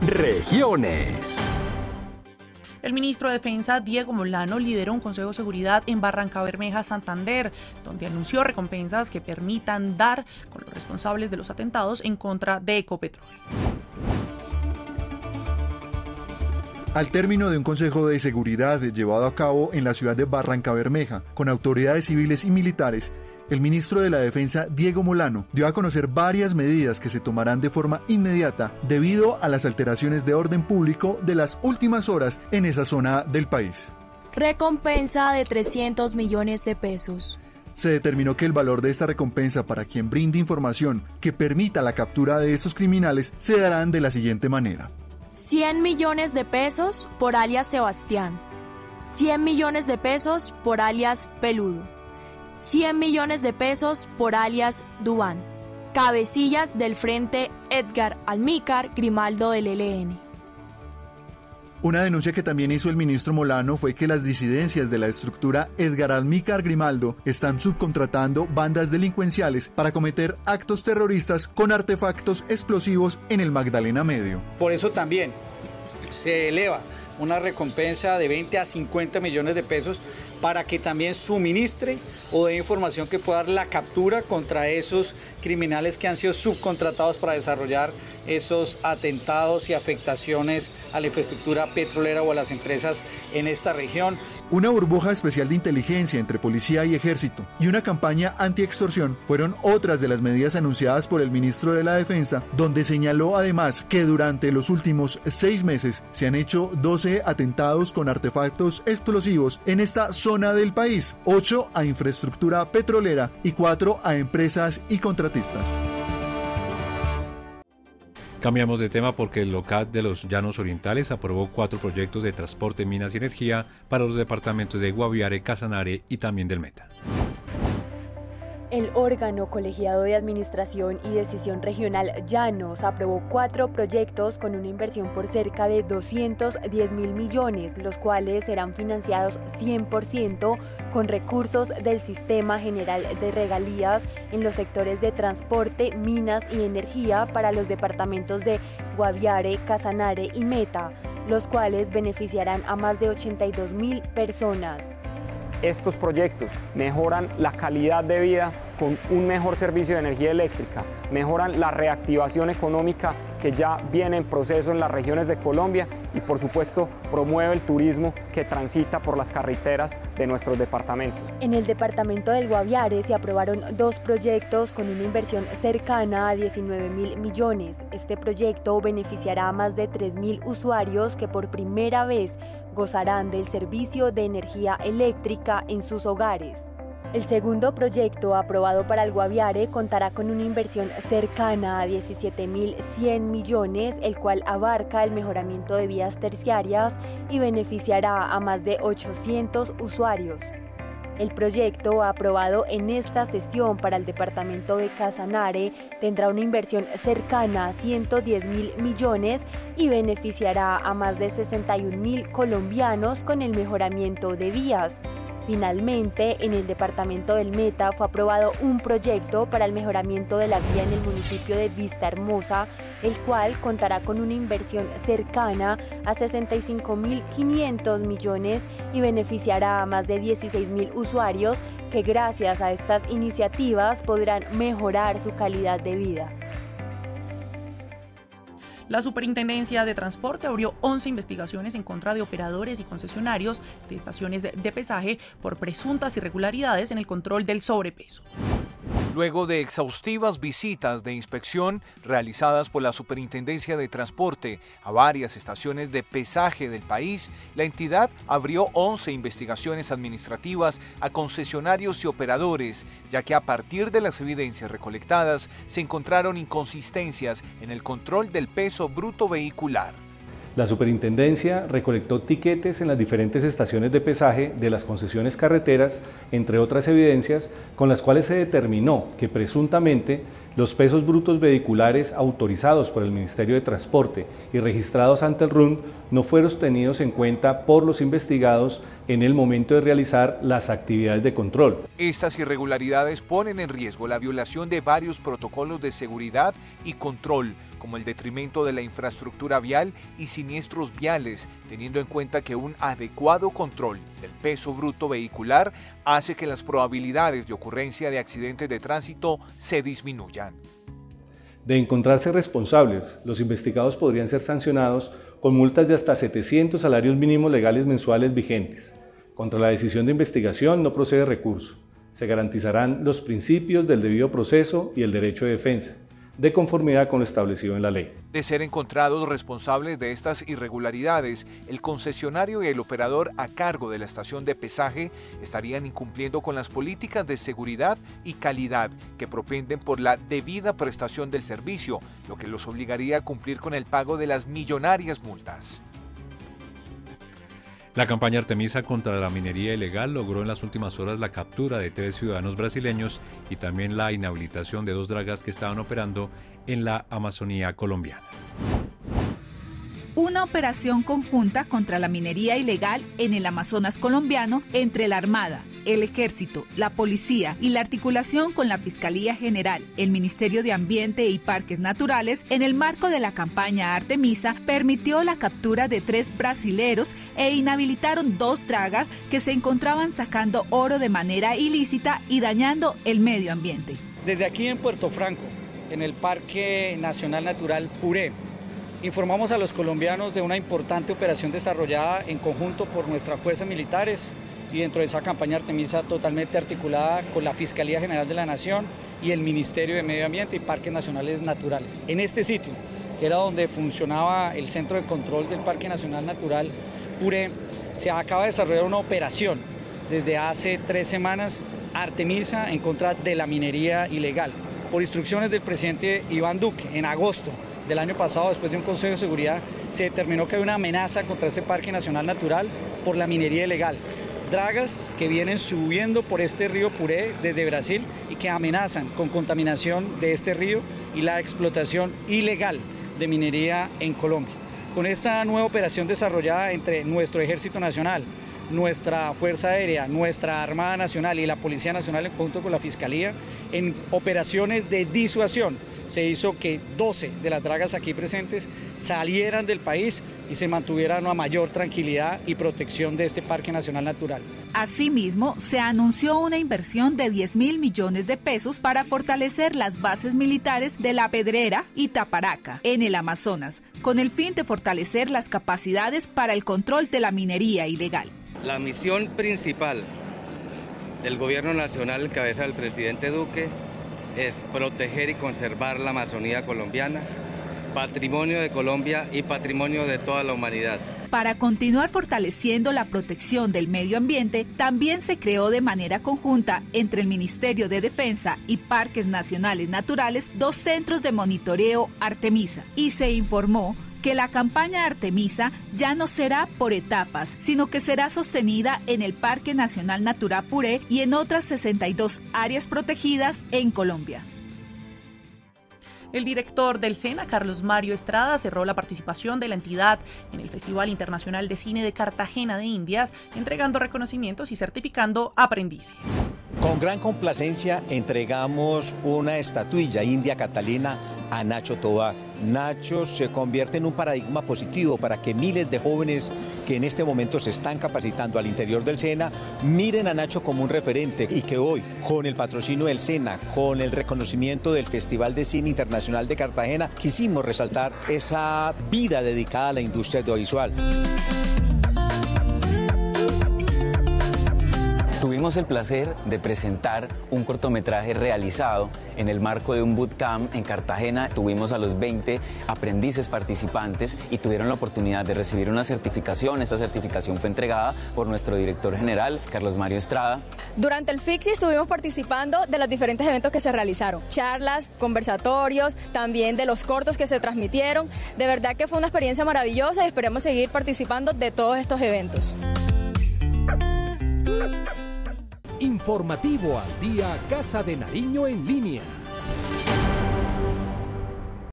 Regiones. El ministro de Defensa, Diego Molano, lideró un consejo de seguridad en Barrancabermeja, Santander, donde anunció recompensas que permitan dar con los responsables de los atentados en contra de Ecopetrol. Al término de un consejo de seguridad llevado a cabo en la ciudad de Barrancabermeja, con autoridades civiles y militares, el ministro de la Defensa, Diego Molano, dio a conocer varias medidas que se tomarán de forma inmediata debido a las alteraciones de orden público de las últimas horas en esa zona del país. Recompensa de 300 millones de pesos. Se determinó que el valor de esta recompensa para quien brinde información que permita la captura de estos criminales se darán de la siguiente manera. 100 millones de pesos por alias Sebastián. 100 millones de pesos por alias Peludo. 100 millones de pesos por alias Dubán. Cabecillas del Frente Edgar Almícar Grimaldo del ELN. Una denuncia que también hizo el ministro Molano fue que las disidencias de la estructura Edgar Almícar Grimaldo están subcontratando bandas delincuenciales para cometer actos terroristas con artefactos explosivos en el Magdalena Medio. Por eso también se eleva una recompensa de 20 a 50 millones de pesos para que también suministre o dé información que pueda dar la captura contra esos criminales que han sido subcontratados para desarrollar esos atentados y afectaciones a la infraestructura petrolera o a las empresas en esta región. Una burbuja especial de inteligencia entre policía y ejército y una campaña anti-extorsión fueron otras de las medidas anunciadas por el ministro de la Defensa, donde señaló además que durante los últimos 6 meses se han hecho 12 atentados con artefactos explosivos en esta zona del país, 8 a infraestructura petrolera y 4 a empresas y contratistas. Cambiamos de tema porque el LOCAT de los Llanos Orientales aprobó 4 proyectos de transporte, minas y energía para los departamentos de Guaviare, Casanare y también del Meta. El órgano colegiado de administración y decisión regional Llanos aprobó 4 proyectos con una inversión por cerca de 210.000 millones, los cuales serán financiados 100% con recursos del Sistema General de Regalías en los sectores de transporte, minas y energía para los departamentos de Guaviare, Casanare y Meta, los cuales beneficiarán a más de 82.000 personas. Estos proyectos mejoran la calidad de vida con un mejor servicio de energía eléctrica, mejoran la reactivación económica que ya viene en proceso en las regiones de Colombia y por supuesto promueve el turismo que transita por las carreteras de nuestros departamentos. En el departamento del Guaviare se aprobaron 2 proyectos con una inversión cercana a 19.000 millones. Este proyecto beneficiará a más de 3.000 usuarios que por primera vez gozarán del servicio de energía eléctrica en sus hogares. El segundo proyecto aprobado para el Guaviare contará con una inversión cercana a 17.100 millones, el cual abarca el mejoramiento de vías terciarias y beneficiará a más de 800 usuarios. El proyecto aprobado en esta sesión para el departamento de Casanare tendrá una inversión cercana a 110.000 millones y beneficiará a más de 61.000 colombianos con el mejoramiento de vías. Finalmente, en el departamento del Meta fue aprobado un proyecto para el mejoramiento de la vía en el municipio de Vista Hermosa, el cual contará con una inversión cercana a 65.500 millones y beneficiará a más de 16.000 usuarios que gracias a estas iniciativas podrán mejorar su calidad de vida. La Superintendencia de Transporte abrió 11 investigaciones en contra de operadores y concesionarios de estaciones de pesaje por presuntas irregularidades en el control del sobrepeso. Luego de exhaustivas visitas de inspección realizadas por la Superintendencia de Transporte a varias estaciones de pesaje del país, la entidad abrió 11 investigaciones administrativas a concesionarios y operadores, ya que a partir de las evidencias recolectadas se encontraron inconsistencias en el control del peso bruto vehicular. La Superintendencia recolectó tiquetes en las diferentes estaciones de pesaje de las concesiones carreteras, entre otras evidencias, con las cuales se determinó que presuntamente los pesos brutos vehiculares autorizados por el Ministerio de Transporte y registrados ante el RUN no fueron tenidos en cuenta por los investigados en el momento de realizar las actividades de control. Estas irregularidades ponen en riesgo la violación de varios protocolos de seguridad y control, como el detrimento de la infraestructura vial y siniestros viales, teniendo en cuenta que un adecuado control del peso bruto vehicular hace que las probabilidades de ocurrencia de accidentes de tránsito se disminuyan. De encontrarse responsables, los investigados podrían ser sancionados con multas de hasta 700 salarios mínimos legales mensuales vigentes. Contra la decisión de investigación no procede recurso. Se garantizarán los principios del debido proceso y el derecho de defensa, de conformidad con lo establecido en la ley. De ser encontrados responsables de estas irregularidades, el concesionario y el operador a cargo de la estación de pesaje estarían incumpliendo con las políticas de seguridad y calidad que propenden por la debida prestación del servicio, lo que los obligaría a cumplir con el pago de las millonarias multas. La campaña Artemisa contra la minería ilegal logró en las últimas horas la captura de 3 ciudadanos brasileños y también la inhabilitación de 2 dragas que estaban operando en la Amazonía colombiana. Una operación conjunta contra la minería ilegal en el Amazonas colombiano entre la Armada, el Ejército, la Policía y la articulación con la Fiscalía General, el Ministerio de Ambiente y Parques Naturales, en el marco de la campaña Artemisa, permitió la captura de 3 brasileros e inhabilitaron 2 dragas que se encontraban sacando oro de manera ilícita y dañando el medio ambiente. Desde aquí en Puerto Franco, en el Parque Nacional Natural Puré, informamos a los colombianos de una importante operación desarrollada en conjunto por nuestras fuerzas militares y dentro de esa campaña Artemisa totalmente articulada con la Fiscalía General de la Nación y el Ministerio de Medio Ambiente y Parques Nacionales Naturales. En este sitio, que era donde funcionaba el centro de control del Parque Nacional Natural Puré, se acaba de desarrollar una operación desde hace 3 semanas, Artemisa en contra de la minería ilegal. Por instrucciones del presidente Iván Duque, en agosto del año pasado, después de un Consejo de Seguridad, se determinó que hay una amenaza contra este Parque Nacional Natural por la minería ilegal. Dragas que vienen subiendo por este río Puré desde Brasil y que amenazan con contaminación de este río y la explotación ilegal de minería en Colombia. Con esta nueva operación desarrollada entre nuestro Ejército Nacional, nuestra Fuerza Aérea, nuestra Armada Nacional y la Policía Nacional en conjunto con la Fiscalía, en operaciones de disuasión, se hizo que 12 de las dragas aquí presentes salieran del país y se mantuviera una mayor tranquilidad y protección de este Parque Nacional Natural. Asimismo, se anunció una inversión de 10.000 millones de pesos para fortalecer las bases militares de La Pedrera y Taparaca, en el Amazonas, con el fin de fortalecer las capacidades para el control de la minería ilegal. La misión principal del Gobierno Nacional, en cabeza del presidente Duque, es proteger y conservar la Amazonía colombiana, patrimonio de Colombia y patrimonio de toda la humanidad. Para continuar fortaleciendo la protección del medio ambiente, también se creó de manera conjunta entre el Ministerio de Defensa y Parques Nacionales Naturales 2 centros de monitoreo Artemisa y se informó que la campaña Artemisa ya no será por etapas, sino que será sostenida en el Parque Nacional Natural Puré y en otras 62 áreas protegidas en Colombia. El director del SENA, Carlos Mario Estrada, cerró la participación de la entidad en el Festival Internacional de Cine de Cartagena de Indias, entregando reconocimientos y certificando aprendices. Con gran complacencia entregamos una estatuilla India Catalina a Nacho Tobar. Nacho se convierte en un paradigma positivo para que miles de jóvenes que en este momento se están capacitando al interior del SENA miren a Nacho como un referente y que hoy, con el patrocinio del SENA, con el reconocimiento del Festival de Cine Internacional de Cartagena, quisimos resaltar esa vida dedicada a la industria audiovisual. Tuvimos el placer de presentar un cortometraje realizado en el marco de un bootcamp en Cartagena. Tuvimos a los 20 aprendices participantes y tuvieron la oportunidad de recibir una certificación. Esta certificación fue entregada por nuestro director general, Carlos Mario Estrada. Durante el FICSI estuvimos participando de los diferentes eventos que se realizaron. Charlas, conversatorios, también de los cortos que se transmitieron. De verdad que fue una experiencia maravillosa y esperemos seguir participando de todos estos eventos. Informativo al día, Casa de Nariño en línea.